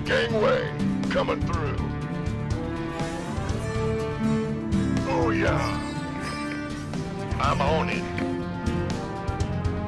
Gangway, coming through. Oh yeah. I'm on it.